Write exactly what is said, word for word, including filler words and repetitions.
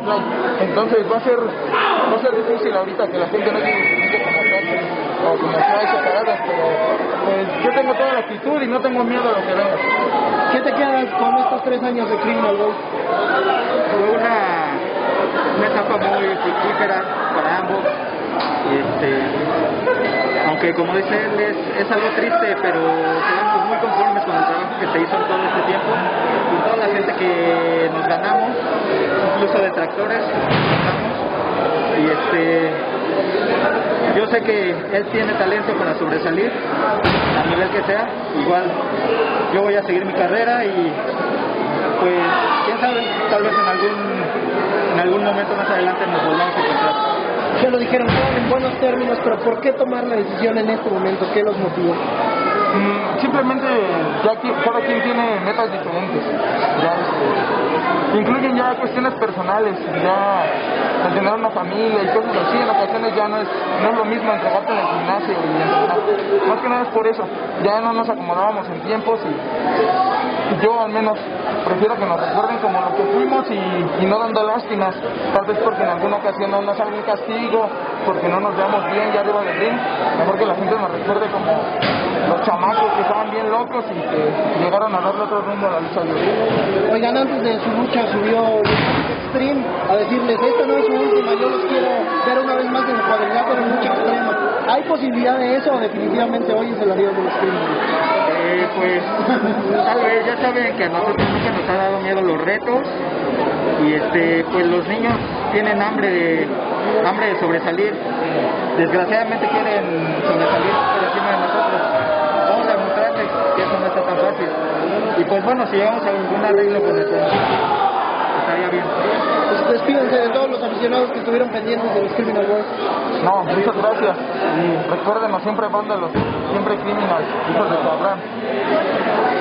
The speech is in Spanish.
trae. Entonces va a ser va a ser difícil ahorita que la gente no se identifique como trae o como trae separadas, pero pues yo tengo toda la actitud y no tengo miedo a lo que venga. ¿Qué te quedas con estos tres años de Criminal Boys? Fue una, una etapa muy fructífera para ambos. Y este, aunque como dice él, es, es algo triste, pero quedamos muy conformes con el trabajo que se hizo en todo este tiempo, con toda la gente que nos ganamos, incluso detractores nos ganamos. Y este, yo sé que él tiene talento para sobresalir a nivel que sea. Igual yo voy a seguir mi carrera y pues quién sabe, tal vez en algún en algún momento más adelante nos volvamos a encontrar. Ya lo dijeron, quedan en buenos términos, pero ¿por qué tomar la decisión en este momento? ¿Qué los motivó? Mm, simplemente ya que cada quien tiene metas diferentes, ya este, incluyen ya cuestiones personales, ya al tener una familia y cosas así, en ocasiones ya no es, no es lo mismo entregarte en el gimnasio y entrenar. Más que nada es por eso, ya no nos acomodábamos en tiempos y, y yo al menos prefiero que nos recuerden como lo que fuimos y, y no dando lástimas, tal vez porque en alguna ocasión no nos haga un castigo, porque no nos veamos bien ya arriba del ring, mejor que la gente nos recuerde como los chamacos que estaban bien locos y que llegaron a darle otro rumbo a la lucha libre. Oigan, antes de su lucha subió Extreme a decirles, esta no es su última, yo los quiero ver una vez más en el cuadrilátero en lucha extrema. ¿Hay posibilidad de eso o definitivamente hoy es el adiós de los Extreme? Eh, pues tal vez, ya saben que a nosotros nunca nos ha dado miedo los retos y este, pues los niños tienen hambre de hambre de sobresalir, desgraciadamente quieren sobresalir por encima de nosotros. Vamos a mostrarles que eso no está tan fácil y pues bueno, si llegamos a algún arreglo con nuestro estaría bien. Pues despídense de todos los aficionados que estuvieron pendientes de los Criminal Boys. No, muchas gracias y recuérdenos, siempre vándalos, siempre criminal, hijos de cabrón.